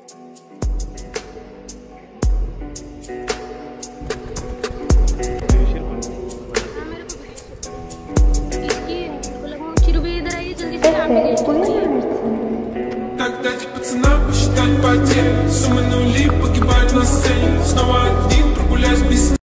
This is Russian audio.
Так дайте пацанам посчитать потери. Суммы нули погибают на сцене. Снова один прогуляюсь без